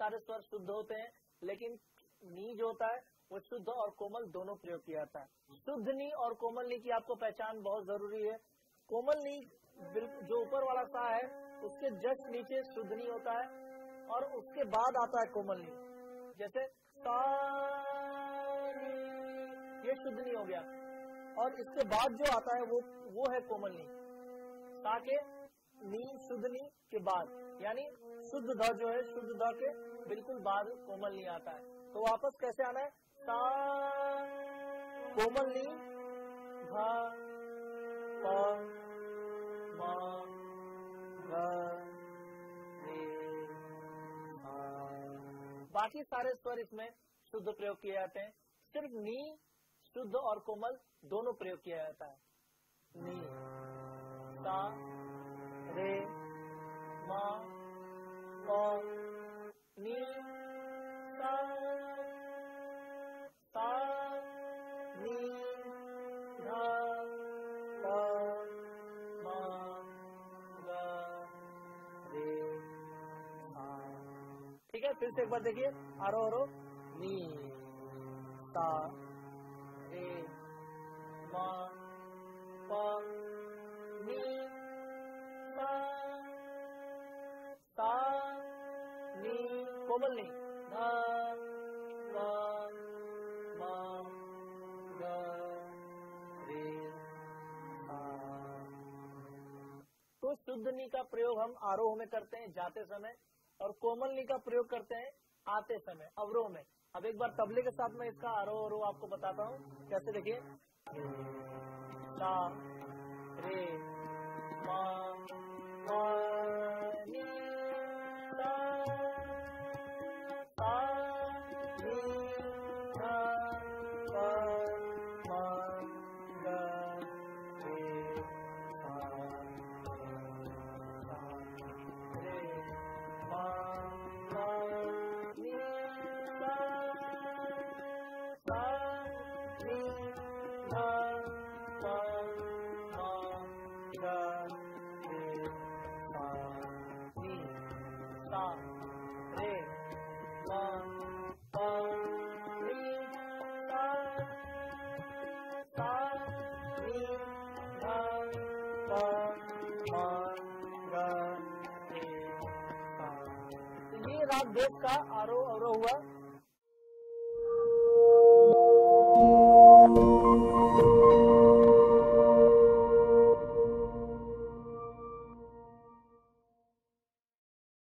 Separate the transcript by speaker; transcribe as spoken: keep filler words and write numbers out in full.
Speaker 1: सारे स्वर शुद्ध होते हैं, लेकिन नी जो होता है वो शुद्ध और कोमल दोनों प्रयोग किया जाता है। शुद्ध नी और कोमल नी की आपको पहचान बहुत जरूरी है। कोमल नी जो ऊपर वाला सा है उसके जस्ट नीचे शुद्ध नी होता है और उसके बाद आता है कोमल नी। जैसे सा ये शुद्ध नी हो गया और इसके बाद जो आता है वो वो है कोमल नी। सा के नी शुद्ध नी के बाद, यानी शुद्ध ध जो है शुद्ध ध के बिल्कुल बाद कोमल नी आता है। तो वापस कैसे आना है? सा कोमल नी धा प म ग रे धा। बाकी सारे स्वर इसमें शुद्ध प्रयोग किए जाते हैं। सिर्फ नी शुद्ध और कोमल दोनों प्रयोग किया जाता है। नी सा रे म प नी सा सा नी धा प म ग रे धा। ठीक है, फिर से एक बार देखिए, आरो आरो नी सा रे म प नी सा सा नी कोमल नी धा प म ग रे धा। तो शुद्ध नी का प्रयोग हम आरोह में करते हैं जाते समय और कोमल नी का प्रयोग करते हैं आते समय अवरोह में। अब एक बार तबले के साथ में इसका आरोह अवरोह आपको बताता हूँ कैसे। देखिए, सा रे म प नी सा सा नी धा प म ग रे धा रे म प नी सा सा नी धा प म ग रे धा नी सा रे म प नी सा सा नी धा प म ग रे धा। ये राग भेद का